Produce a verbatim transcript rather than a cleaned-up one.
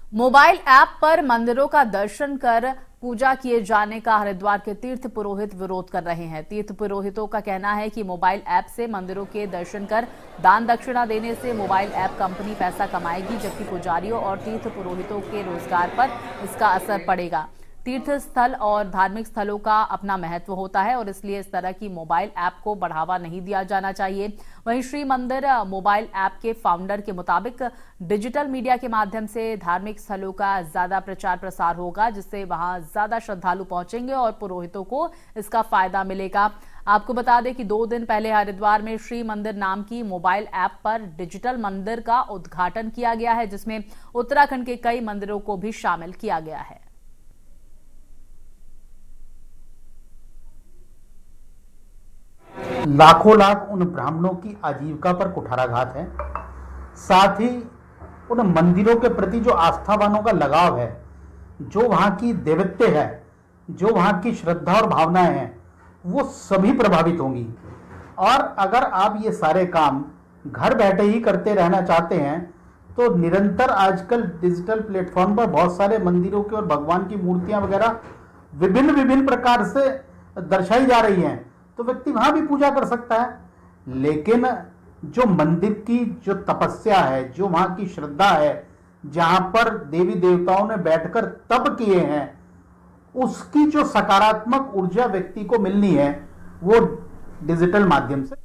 Mobile app पर मंदिरों का दर्शन कर पूजा किए जाने का हरिद्वार के तीर्थ पुरोहित विरोध कर रहे हैं। तीर्थ पुरोहितों का कहना है कि मोबाइल ऐप से मंदिरों के दर्शन कर दान दक्षिणा देने से मोबाइल ऐप कंपनी पैसा कमाएगी, जबकि पुजारियों और तीर्थ पुरोहितों के रोजगार पर इसका असर पड़ेगा। तीर्थ स्थल और धार्मिक स्थलों का अपना महत्व होता है और इसलिए इस तरह की मोबाइल ऐप को बढ़ावा नहीं दिया जाना चाहिए। वहीं श्री मंदिर मोबाइल ऐप के फाउंडर के मुताबिक डिजिटल मीडिया के माध्यम से धार्मिक स्थलों का ज्यादा प्रचार प्रसार होगा, जिससे वहां ज्यादा श्रद्धालु पहुंचेंगे और पुरोहितों को इसका फायदा मिलेगा। आपको बता दें कि दो दिन पहले हरिद्वार में श्री मंदिर नाम की मोबाइल ऐप पर डिजिटल मंदिर का उद्घाटन किया गया है, जिसमें उत्तराखंड के कई मंदिरों को भी शामिल किया गया है। लाखों लाख उन ब्राह्मणों की आजीविका पर कुठाराघात है। साथ ही उन मंदिरों के प्रति जो आस्थावानों का लगाव है, जो वहां की देवत्य है, जो वहां की श्रद्धा और भावनाएं हैं, वो सभी प्रभावित होंगी। और अगर आप ये सारे काम घर बैठे ही करते रहना चाहते हैं तो निरंतर आजकल डिजिटल प्लेटफॉर्म पर बहुत सारे मंदिरों के और भगवान की मूर्तियां वगैरह विभिन्न विभिन्न प्रकार से दर्शाई जा रही हैं, तो व्यक्ति वहां भी पूजा कर सकता है। लेकिन जो मंदिर की जो तपस्या है, जो वहां की श्रद्धा है, जहां पर देवी देवताओं ने बैठकर तप किए हैं, उसकी जो सकारात्मक ऊर्जा व्यक्ति को मिलनी है वो डिजिटल माध्यम से